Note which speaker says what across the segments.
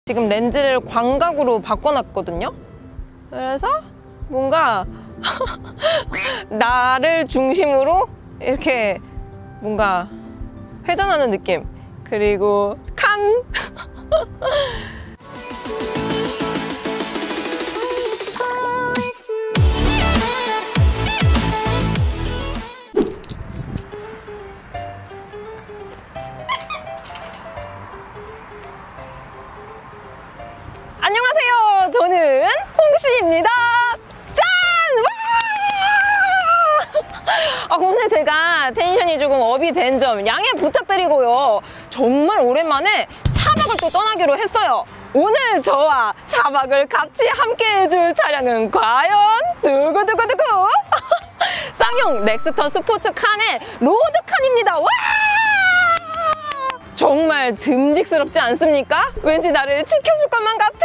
Speaker 1: 지금 렌즈를 광각으로 바꿔놨거든요. 그래서 뭔가 나를 중심으로 이렇게 뭔가 회전하는 느낌. 그리고 칸! 안녕하세요. 저는 홍씨입니다. 짠! 와! 오늘 제가 텐션이 조금 업이 된 점 양해 부탁드리고요. 정말 오랜만에 차박을 또 떠나기로 했어요. 오늘 저와 차박을 같이 함께 해줄 차량은 과연 두구두구두구 쌍용 렉스턴 스포츠칸의 로드칸입니다. 와! 정말 듬직스럽지 않습니까? 왠지 나를 지켜줄 것만 같아.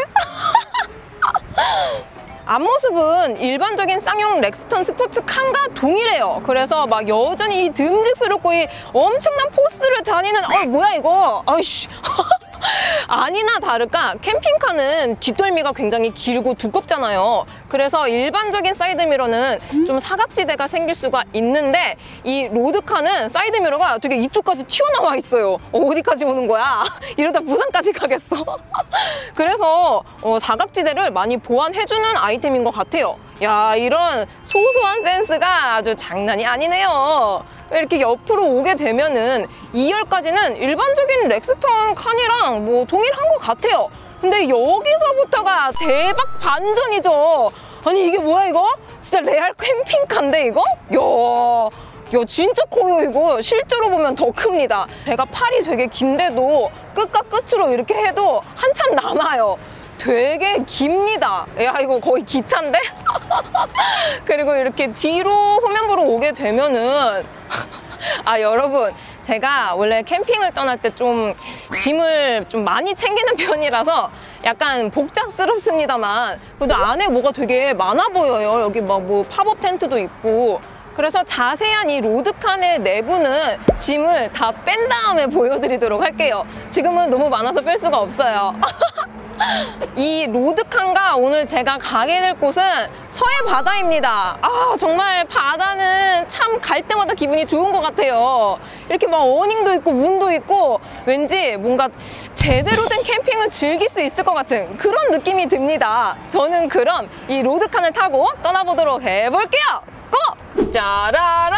Speaker 1: 앞모습은 일반적인 쌍용 렉스턴 스포츠칸과 동일해요. 그래서 막 여전히 이 듬직스럽고 이 엄청난 포스를 다니는 뭐야 이거? 아이씨. 아니나 다를까 캠핑카는 뒷덜미가 굉장히 길고 두껍잖아요. 그래서 일반적인 사이드미러는 좀 사각지대가 생길 수가 있는데 이 로드카는 사이드미러가 되게 이쪽까지 튀어나와 있어요. 어디까지 오는 거야? 이러다 부산까지 가겠어. 그래서 사각지대를 많이 보완해주는 아이템인 것 같아요. 야, 이런 소소한 센스가 아주 장난이 아니네요. 이렇게 옆으로 오게 되면은 2열까지는 일반적인 렉스턴 칸이랑 뭐 동일한 것 같아요. 근데 여기서부터가 대박 반전이죠. 아니 이게 뭐야 이거? 진짜 레알 캠핑카인데 이거? 야 진짜 커요 이거. 실제로 보면 더 큽니다. 제가 팔이 되게 긴데도 끝과 끝으로 이렇게 해도 한참 남아요. 되게 깁니다. 야 이거 거의 기차인데? 그리고 이렇게 뒤로 후면부로 오게 되면은 여러분 제가 원래 캠핑을 떠날 때 좀 짐을 좀 많이 챙기는 편이라서 약간 복잡스럽습니다만 그래도 안에 뭐가 되게 많아 보여요. 여기 막 뭐 팝업 텐트도 있고. 그래서 자세한 이 로드칸의 내부는 짐을 다 뺀 다음에 보여드리도록 할게요. 지금은 너무 많아서 뺄 수가 없어요. 이 로드칸과 오늘 제가 가게 될 곳은 서해 바다입니다. 정말 바다는 참 갈 때마다 기분이 좋은 것 같아요. 이렇게 막 어닝도 있고 문도 있고 왠지 뭔가 제대로 된 캠핑을 즐길 수 있을 것 같은 그런 느낌이 듭니다. 저는 그럼 이 로드칸을 타고 떠나보도록 해볼게요. 고! 짜라란!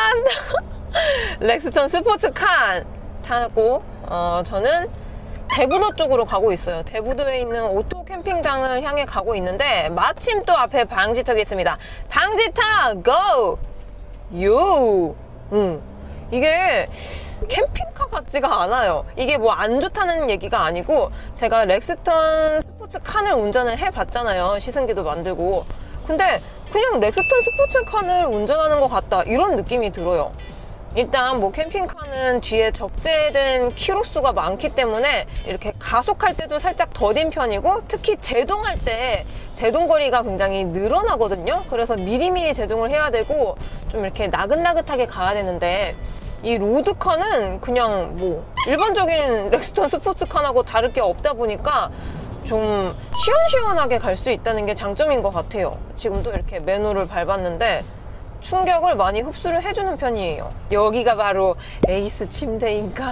Speaker 1: 렉스턴 스포츠칸 타고 저는 대부도 쪽으로 가고 있어요. 대부도에 있는 오토 캠핑장을 향해 가고 있는데 마침 또 앞에 방지턱이 있습니다. 방지턱 고! 요! 이게 캠핑카 같지가 않아요. 이게 뭐 안 좋다는 얘기가 아니고 제가 렉스턴 스포츠칸을 운전을 해봤잖아요. 시승기도 만들고. 근데 그냥 렉스턴 스포츠칸을 운전하는 것 같다 이런 느낌이 들어요. 일단 뭐 캠핑카는 뒤에 적재된 키로수가 많기 때문에 이렇게 가속할 때도 살짝 더딘 편이고 특히 제동할 때 제동거리가 굉장히 늘어나거든요. 그래서 미리미리 제동을 해야 되고 좀 이렇게 나긋나긋하게 가야 되는데 이 로드카는 그냥 뭐 일반적인 렉스턴 스포츠칸하고 다를 게 없다 보니까 좀 시원시원하게 갈 수 있다는 게 장점인 것 같아요. 지금도 이렇게 매너를 밟았는데 충격을 많이 흡수를 해주는 편이에요. 여기가 바로 에이스 침대인가?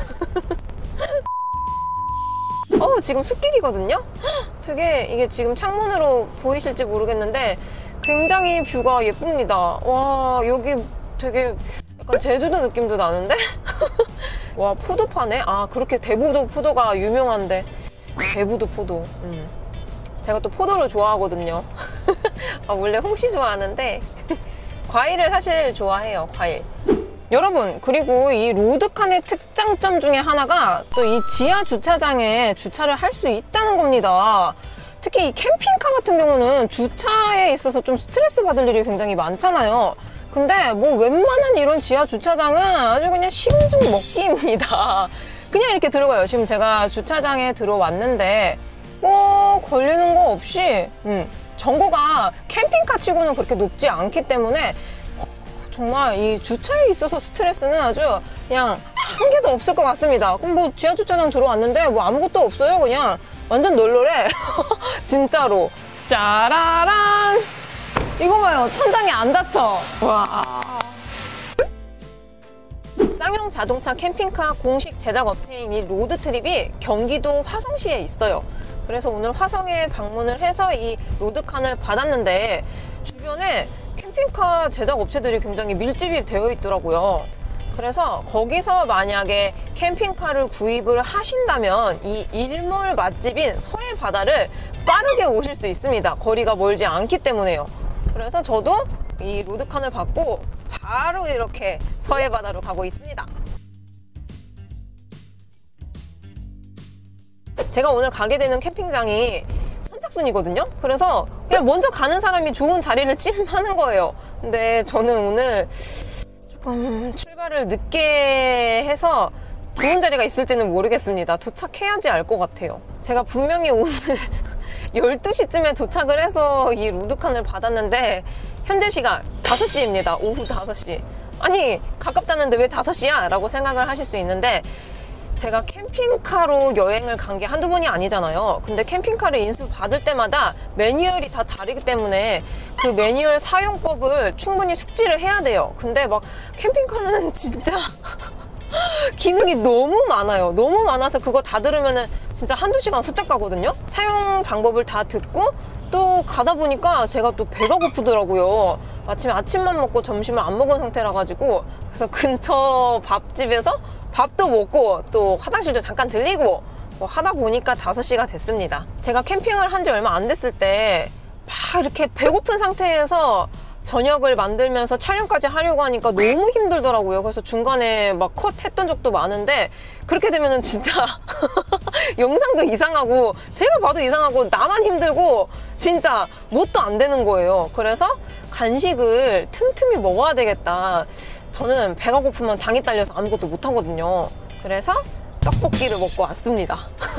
Speaker 1: 지금 숲길이거든요? 되게 이게 지금 창문으로 보이실지 모르겠는데 굉장히 뷰가 예쁩니다. 와 여기 되게 약간 제주도 느낌도 나는데? 와 포도 파네? 그렇게 대부도 포도가 유명한데 대부도 포도. 제가 또 포도를 좋아하거든요. 원래 홍시 좋아하는데 과일을 사실 좋아해요. 과일. 여러분 그리고 이 로드칸의 특장점 중에 하나가 또 이 지하 주차장에 주차를 할 수 있다는 겁니다. 특히 이 캠핑카 같은 경우는 주차에 있어서 좀 스트레스 받을 일이 굉장히 많잖아요. 근데 뭐 웬만한 이런 지하 주차장은 아주 그냥 심중 먹기입니다. 그냥 이렇게 들어가요. 지금 제가 주차장에 들어왔는데 뭐 걸리는 거 없이 정보가 캠핑카 치고는 그렇게 높지 않기 때문에 정말 이 주차에 있어서 스트레스는 아주 그냥 한 개도 없을 것 같습니다. 그럼 뭐 지하 주차장 들어왔는데 뭐 아무것도 없어요. 그냥 완전 널널해. 진짜로. 짜라란. 이거 봐요. 천장이 안 닫혀. 와. 쌍용 자동차 캠핑카 공식 제작 업체인 이 로드트립이 경기도 화성시에 있어요. 그래서 오늘 화성에 방문을 해서 이 로드칸을 받았는데 주변에 캠핑카 제작 업체들이 굉장히 밀집이 되어 있더라고요. 그래서 거기서 만약에 캠핑카를 구입을 하신다면 이 일몰 맛집인 서해 바다를 빠르게 오실 수 있습니다. 거리가 멀지 않기 때문에요. 그래서 저도 이 로드칸을 받고 바로 이렇게 서해 바다로 가고 있습니다. 제가 오늘 가게 되는 캠핑장이 선착순이거든요. 그래서 그냥 먼저 가는 사람이 좋은 자리를 찜하는 거예요. 근데 저는 오늘 조금 출발을 늦게 해서 좋은 자리가 있을지는 모르겠습니다. 도착해야지 알 것 같아요. 제가 분명히 오늘 12시쯤에 도착을 해서 이 로드칸을 받았는데 현재 시간 5시입니다. 오후 5시. 아니 가깝다는데 왜 5시야? 라고 생각을 하실 수 있는데 제가 캠핑카로 여행을 간 게 한두 번이 아니잖아요. 근데 캠핑카를 인수받을 때마다 매뉴얼이 다 다르기 때문에 그 매뉴얼 사용법을 충분히 숙지를 해야 돼요. 근데 막 캠핑카는 진짜 기능이 너무 많아요. 너무 많아서 그거 다 들으면은 진짜 한두 시간 후딱 가거든요. 사용 방법을 다 듣고 또 가다 보니까 제가 또 배가 고프더라고요. 아침에 아침만 먹고 점심을 안 먹은 상태라 가지고 그래서 근처 밥집에서 밥도 먹고 또 화장실도 잠깐 들리고 뭐 하다 보니까 5시가 됐습니다. 제가 캠핑을 한 지 얼마 안 됐을 때 막 이렇게 배고픈 상태에서 저녁을 만들면서 촬영까지 하려고 하니까 너무 힘들더라고요. 그래서 중간에 막 컷했던 적도 많은데 그렇게 되면은 진짜 영상도 이상하고 제가 봐도 이상하고 나만 힘들고 진짜 뭣도 안 되는 거예요. 그래서 간식을 틈틈이 먹어야 되겠다. 저는 배가 고프면 당이 딸려서 아무것도 못 하거든요. 그래서 떡볶이를 먹고 왔습니다.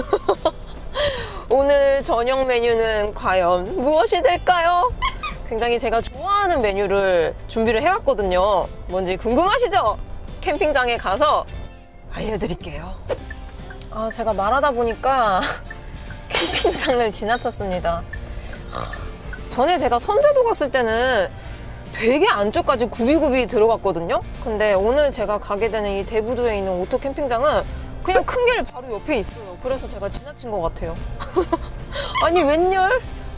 Speaker 1: 오늘 저녁 메뉴는 과연 무엇이 될까요? 굉장히 제가 좋아하는 메뉴를 준비를 해왔거든요. 뭔지 궁금하시죠? 캠핑장에 가서 알려드릴게요. 제가 말하다 보니까 캠핑장을 지나쳤습니다. 전에 제가 선제도 갔을 때는 되게 안쪽까지 굽이굽이 들어갔거든요. 근데 오늘 제가 가게 되는 이 대부도에 있는 오토 캠핑장은 그냥 큰 길 바로 옆에 있어요. 그래서 제가 지나친 것 같아요. 아니 웬열?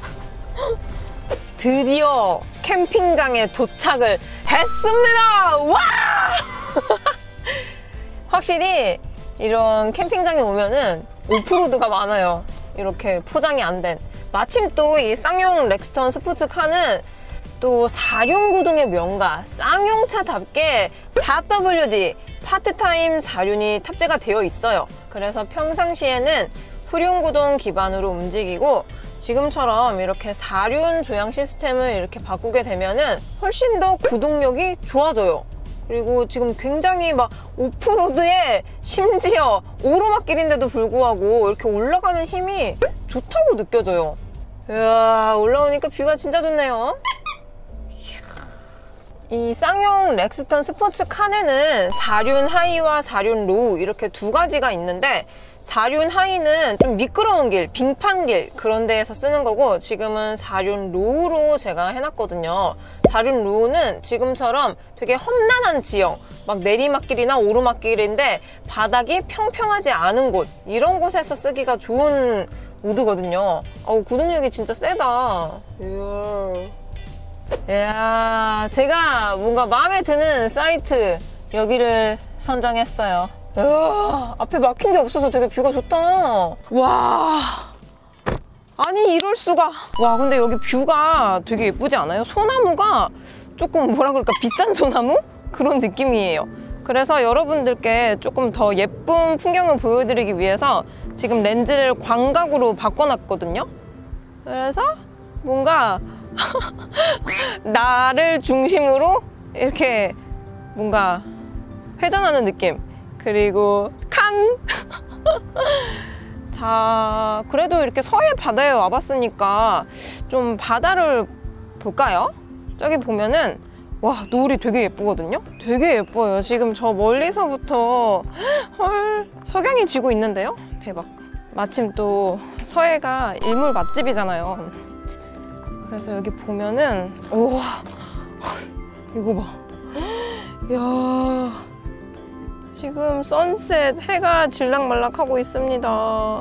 Speaker 1: 드디어 캠핑장에 도착을 했습니다. 와! 확실히 이런 캠핑장에 오면은 오프로드가 많아요. 이렇게 포장이 안 된. 마침 또 이 쌍용 렉스턴 스포츠카는 또 4륜구동의 명가 쌍용차답게 4WD 파트타임 4륜이 탑재가 되어 있어요. 그래서 평상시에는 후륜구동 기반으로 움직이고 지금처럼 이렇게 4륜 조향 시스템을 이렇게 바꾸게 되면은 훨씬 더 구동력이 좋아져요. 그리고 지금 굉장히 막 오프로드에 심지어 오르막길인데도 불구하고 이렇게 올라가는 힘이 좋다고 느껴져요. 이야, 올라오니까 뷰가 진짜 좋네요. 이 쌍용 렉스턴 스포츠 칸에는 4륜 하이와 4륜 로우 이렇게 두 가지가 있는데 4륜 하이는 좀 미끄러운 길, 빙판길 그런 데에서 쓰는 거고 지금은 4륜 로우로 제가 해놨거든요. 4륜 로우는 지금처럼 되게 험난한 지형, 막 내리막길이나 오르막길인데 바닥이 평평하지 않은 곳 이런 곳에서 쓰기가 좋은 우드거든요. 구동력이 진짜 세다. 이야, 제가 뭔가 마음에 드는 사이트 여기를 선정했어요. 이야, 앞에 막힌 게 없어서 되게 뷰가 좋다. 와, 아니 이럴 수가. 와, 근데 여기 뷰가 되게 예쁘지 않아요? 소나무가 조금 뭐라 그럴까, 비싼 소나무? 그런 느낌이에요. 그래서 여러분들께 조금 더 예쁜 풍경을 보여드리기 위해서 지금 렌즈를 광각으로 바꿔놨거든요. 그래서 뭔가 나를 중심으로 이렇게 뭔가 회전하는 느낌. 그리고 칸! 자, 그래도 이렇게 서해 바다에 와봤으니까 좀 바다를 볼까요? 저기 보면은 와, 노을이 되게 예쁘거든요? 되게 예뻐요. 지금 저 멀리서부터 헐, 석양이 지고 있는데요? 대박. 마침 또 서해가 일몰 맛집이잖아요. 그래서 여기 보면은 우와, 헐, 이거 봐. 이야, 지금 선셋 해가 질락말락하고 있습니다.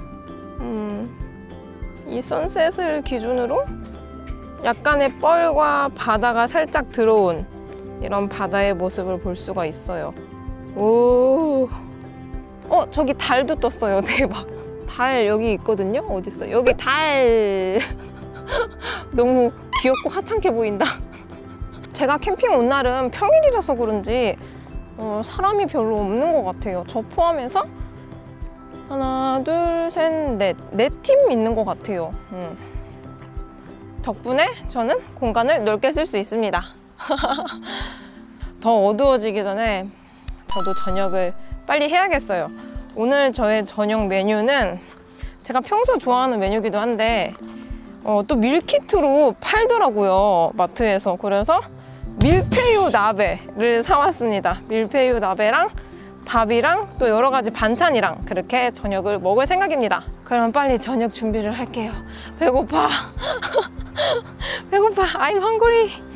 Speaker 1: 이 선셋을 기준으로 약간의 뻘과 바다가 살짝 들어온 이런 바다의 모습을 볼 수가 있어요. 오, 저기 달도 떴어요. 대박. 달 여기 있거든요. 어딨어? 여기 달. 너무 귀엽고 하찮게 보인다. 제가 캠핑 온 날은 평일이라서 그런지 사람이 별로 없는 것 같아요. 저 포함해서 하나, 둘, 셋, 넷. 4팀 있는 것 같아요. 덕분에 저는 공간을 넓게 쓸 수 있습니다. 더 어두워지기 전에 저도 저녁을 빨리 해야겠어요. 오늘 저의 저녁 메뉴는 제가 평소 좋아하는 메뉴기도 한데 또 밀키트로 팔더라고요, 마트에서. 그래서 밀푀유 나베를 사왔습니다. 밀푀유 나베랑 밥이랑 또 여러 가지 반찬이랑 그렇게 저녁을 먹을 생각입니다. 그럼 빨리 저녁 준비를 할게요. 배고파. 배고파. I'm hungry.